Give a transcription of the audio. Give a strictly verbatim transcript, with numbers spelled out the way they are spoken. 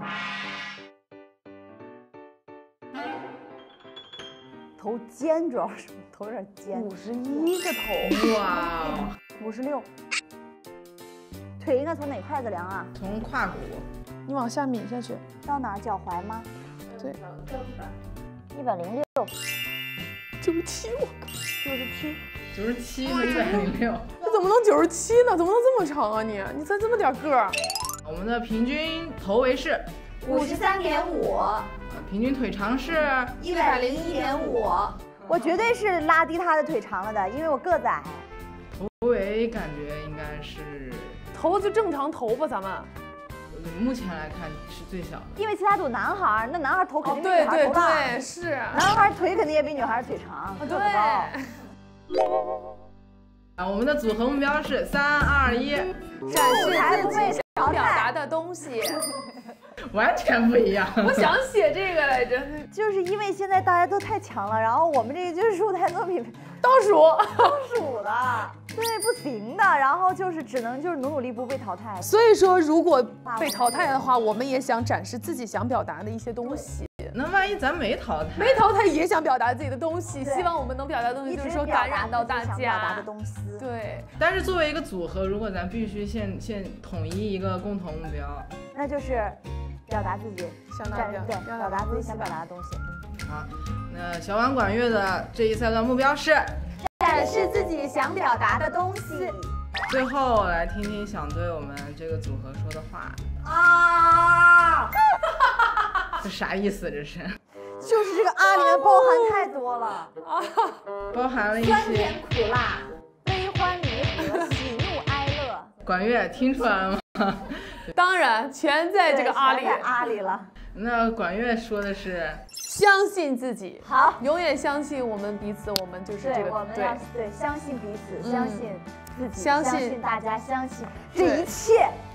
头尖主要是头有点尖。 五十一个头， 哇， 五十六。腿应该从哪筷子量啊？ 从胯骨， 你往下抿下去， 到哪儿？脚踝吗？ 对， 一百零六。 九十七，我靠， 九十七。 九十七和一百零六。 你怎么能九十七呢？怎么能这么长啊你？你才这么点个儿。 我们的平均头围是五十三点五， 平均腿长是一百零一点五。我绝对是拉低他的腿长了的，因为我个子矮。 头围感觉应该是头就正常头吧，咱们。 目前来看是最小的， 因为其他组男孩，那男孩头肯定比对对女孩头大。 对，是。 男孩腿肯定也比女孩腿长，个子高。 啊，我们的组合目标是三二一， 展示自己想表达的东西。 完全不一样。 我想写这个来着， 就是因为现在大家都太强了，然后我们这个就是入台作品倒数倒数的，对，不行的，然后就是只能就是努努力不被淘汰。 所以说，如果被淘汰的话，我们也想展示自己想表达的一些东西。 那万一咱没淘汰， 没淘汰也想表达自己的东西，希望我们能表达的东西，就是说感染到大家。 表达的东西。 对。 但是作为一个组合，如果咱必须现现统一一个共同目标， 那就是表达自己想表对表达自己想表达的东西。 好，那小碗管乐的这一赛段目标是展示自己想表达的东西。 最后来听听想对我们这个组合说的话啊！ 这啥意思？这是？ 就是这个啊里面包含太多了啊， 包含了一酸甜些苦辣、悲欢离合、喜怒哀乐。 管乐听出来了吗？ 当然，全在这个啊里。 啊里了。 那管乐说的是相信自己， 好， 永远相信我们彼此，我们就是这个我们要对相信彼此，相信自己， 相信大家，相信这一切